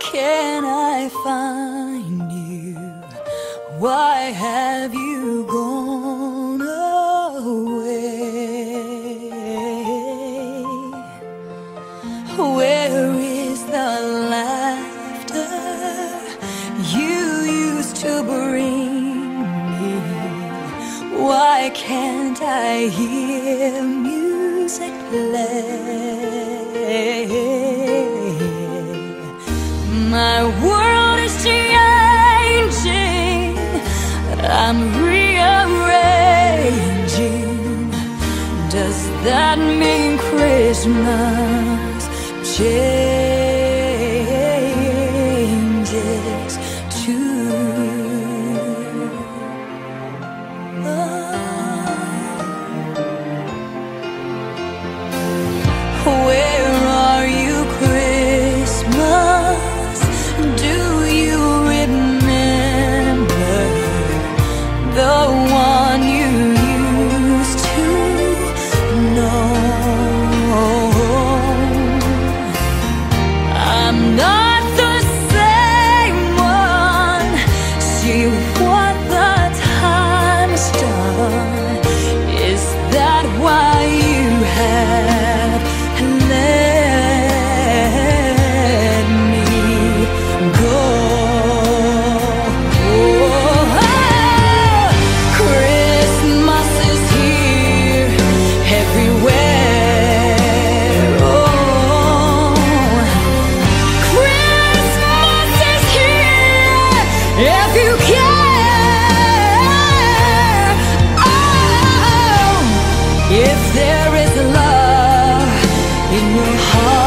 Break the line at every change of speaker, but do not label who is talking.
can't I find you? Why have you gone away? Where is the laughter you used to bring me? Why can't I hear music play? My world is changing, I'm rearranging. Does that mean Christmas changes too? Where are you, Christmas? Do you remember the one you used to know? I'm not the same one. See what the time's done. Is that why you have let me go? Christmas is here everywhere. Oh, Christmas is here if you care. Oh, if there is love in your heart,